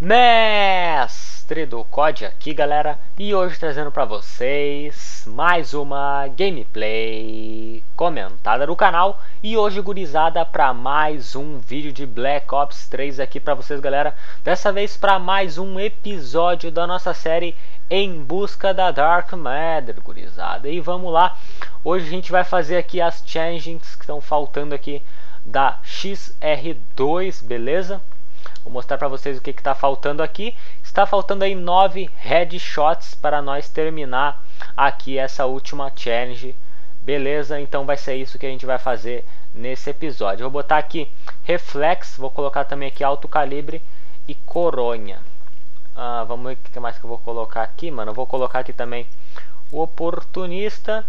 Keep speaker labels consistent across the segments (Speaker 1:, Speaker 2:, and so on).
Speaker 1: Mestre do COD aqui, galera, e hoje trazendo pra vocês mais uma gameplay comentada no canal. E hoje, gurizada, pra mais um vídeo de Black Ops 3 aqui pra vocês, galera. Dessa vez pra mais um episódio da nossa série Em Busca da Dark Matter, gurizada. E vamos lá, hoje a gente vai fazer aqui as challenges que estão faltando aqui da XR2, beleza? Vou mostrar para vocês o que está faltando aqui. Está faltando aí 9 headshots para nós terminar aqui essa última challenge. Beleza? Então vai ser isso que a gente vai fazer nesse episódio. Eu vou botar aqui Reflex, vou colocar também aqui Alto Calibre e Coronha. Vamos ver o que mais que eu vou colocar aqui, mano. Eu vou colocar aqui também o Oportunista.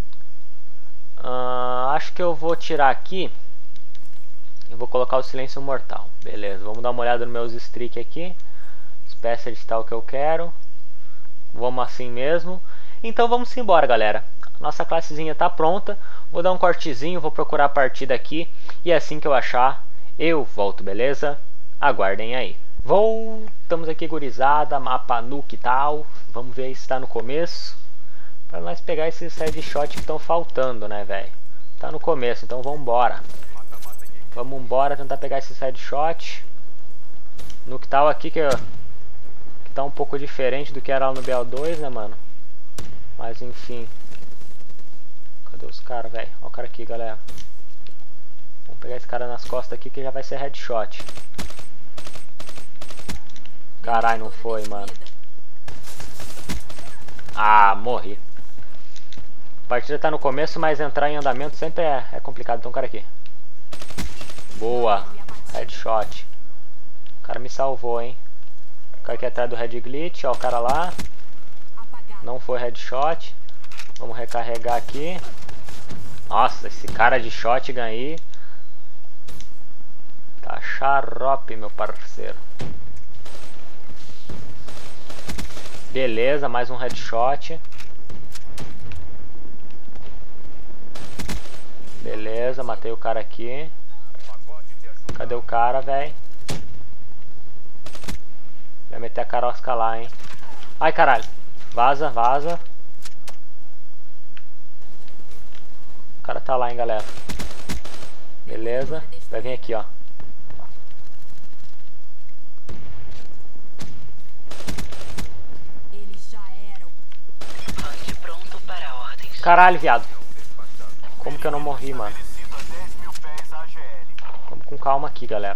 Speaker 1: Acho que eu vou tirar aqui. Eu vou colocar o Silêncio Mortal. Beleza, vamos dar uma olhada nos meus streak aqui. Espécie de tal que eu quero. Vamos assim mesmo. Então vamos embora, galera. Nossa classezinha tá pronta. Vou dar um cortezinho, vou procurar a partida aqui. E assim que eu achar, eu volto, beleza? Aguardem aí. Voltamos aqui, gurizada. Mapa nuke e tal. Vamos ver se está no começo. Para nós pegar esses headshots que estão faltando, né, velho? Tá no começo, então vamos embora. Vamos embora tentar pegar esse headshot. No que tal aqui que tá um pouco diferente do que era lá no BO2, né, mano? Mas enfim. Cadê os caras, velho? Olha o cara aqui, galera. Vamos pegar esse cara nas costas aqui que já vai ser headshot. Caralho, não foi, mano. Morri. A partida tá no começo, mas entrar em andamento sempre é complicado. Então, cara aqui. Boa, headshot. O cara me salvou, hein. O cara aqui atrás do Red Glitch, ó, o cara lá. Não foi headshot. Vamos recarregar aqui. Nossa, esse cara de shotgun aí tá xarope, meu parceiro. Beleza, mais um headshot. Beleza, matei o cara aqui. Cadê o cara, velho? Vai meter a carosca lá, hein? Ai, caralho. Vaza, vaza. O cara tá lá, hein, galera. Beleza. Vai vir aqui, ó. Caralho, viado. Como que eu não morri, mano? Vamos com calma aqui, galera.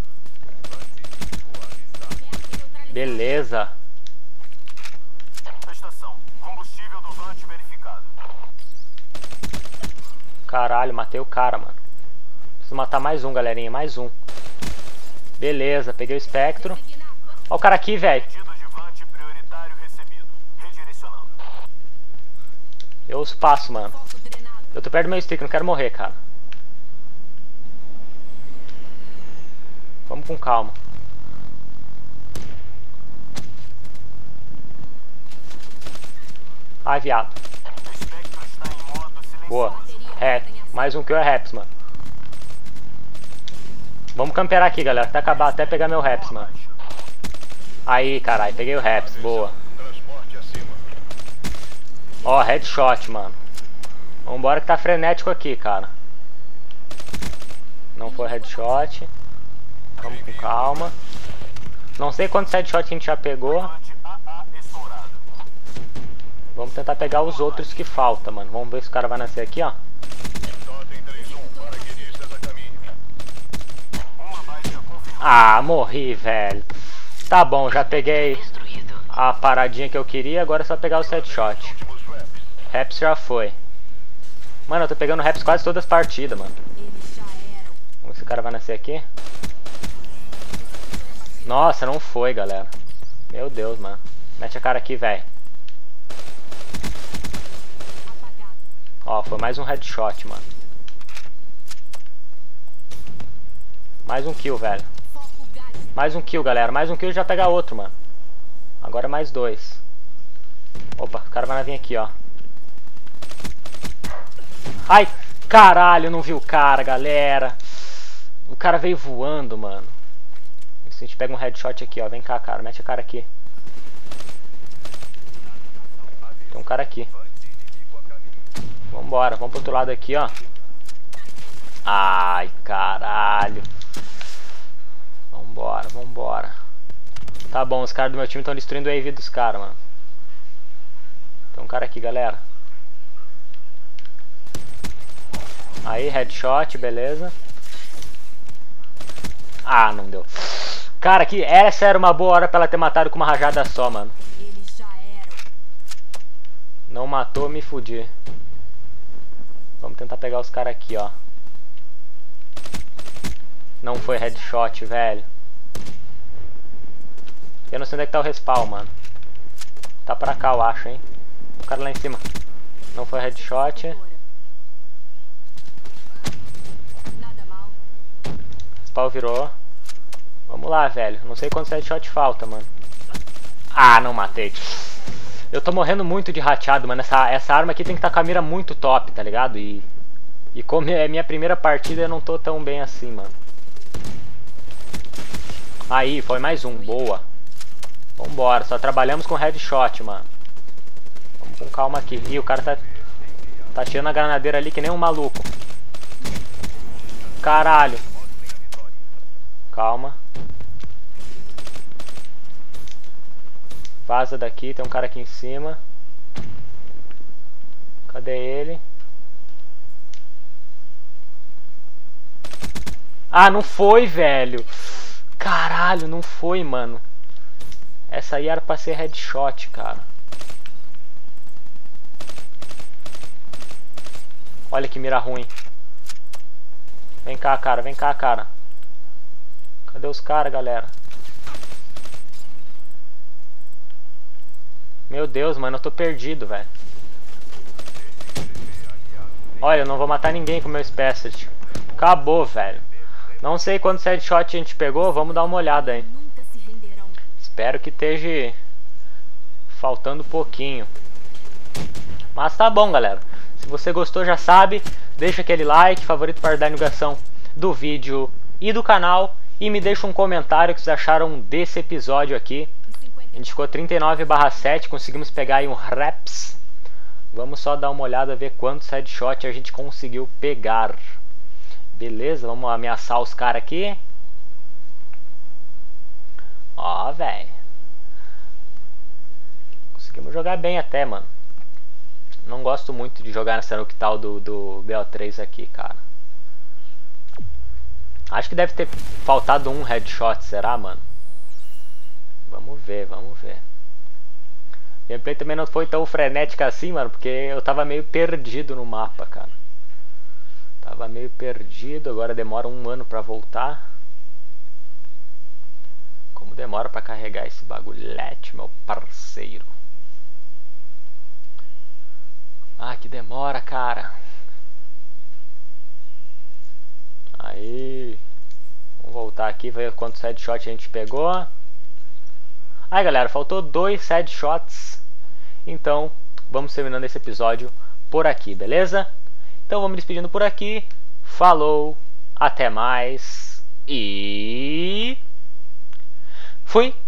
Speaker 1: Beleza. Caralho, matei o cara, mano. Preciso matar mais um, galerinha. Mais um. Beleza, peguei o espectro. Ó o cara aqui, velho. Eu os passo, mano. Eu tô perto do meu stick, não quero morrer, cara. Vamos com calma. Ai, viado. Boa. Mais um kill é Raps, mano. Vamos camperar aqui, galera. Até acabar, até pegar meu Raps, mano. Aí, caralho. Peguei o Raps. Boa. Ó, headshot, mano. Vambora que tá frenético aqui, cara. Não foi headshot. Vamos com calma. Não sei quantos headshots a gente já pegou. Vamos tentar pegar os outros que faltam, mano. Vamos ver se o cara vai nascer aqui, ó. Morri, velho. Tá bom, já peguei a paradinha que eu queria. Agora é só pegar os headshots. Raps já foi. Mano, eu tô pegando Raps quase todas as partidas, mano. Vamos ver se o cara vai nascer aqui. Nossa, não foi, galera. Meu Deus, mano. Mete a cara aqui, velho. Ó, foi mais um headshot, mano. Mais um kill, velho. Mais um kill, galera. Mais um kill e já pega outro, mano. Agora mais dois. Opa, o cara vai vir aqui, ó. Ai, caralho, não vi o cara, galera. O cara veio voando, mano. A gente pega um headshot aqui, ó. Vem cá, cara. Mete a cara aqui. Tem um cara aqui. Vambora. Vamos pro outro lado aqui, ó. Ai, caralho. Vambora, vambora. Tá bom, os caras do meu time estão destruindo o AV dos caras, mano. Tem um cara aqui, galera. Aí, headshot, beleza. Ah, não deu. Cara, essa era uma boa hora pra ela ter matado com uma rajada só, mano. Não matou, me fudi. Vamos tentar pegar os caras aqui, ó. Não foi headshot, velho. Eu não sei onde é que tá o respawn, mano. Tá pra cá, eu acho, hein. O cara lá em cima. Não foi headshot. Respawn virou. Vamos lá, velho. Não sei quantos headshot falta, mano. Ah, não matei. Eu tô morrendo muito de rateado, mano. Essa arma aqui tem que estar com a mira muito top, tá ligado? E como é minha primeira partida, eu não tô tão bem assim, mano. Aí, foi mais um. Boa. Vambora. Só trabalhamos com headshot, mano. Vamos com calma aqui. Ih, o cara tá tirando a granadeira ali que nem um maluco. Caralho. Calma. Vaza daqui, tem um cara aqui em cima. Cadê ele? Ah, não foi, velho. Caralho, não foi, mano. Essa aí era pra ser headshot, cara. Olha que mira ruim. Vem cá, cara, vem cá, cara. Cadê os caras, galera? Meu Deus, mano, eu tô perdido, velho. Olha, eu não vou matar ninguém com o meu Specialty. Acabou, velho. Não sei quantos headshot a gente pegou, vamos dar uma olhada aí. Espero que esteja faltando pouquinho. Mas tá bom, galera. Se você gostou, já sabe, deixa aquele like, favorito para dar divulgação do vídeo e do canal. E me deixa um comentário o que vocês acharam desse episódio aqui. A gente ficou 39/7, conseguimos pegar aí um reps. Vamos só dar uma olhada, ver quantos headshot a gente conseguiu pegar. Beleza, vamos ameaçar os caras aqui. Ó, velho. Conseguimos jogar bem até, mano. Não gosto muito de jogar nessa Noctal do BO3 aqui, cara. Acho que deve ter faltado um headshot, será, mano? Vamos ver, vamos ver. A gameplay também não foi tão frenética assim, mano, porque eu tava meio perdido no mapa, cara. Tava meio perdido, agora demora um ano pra voltar. Como demora pra carregar esse bagulhete, meu parceiro. Ah, que demora, cara. Aí. Vamos voltar aqui, ver quantos headshots a gente pegou. Aí, galera, faltou 2 headshots. Então, vamos terminando esse episódio por aqui, beleza? Então, vamos me despedindo por aqui. Falou, até mais e fui!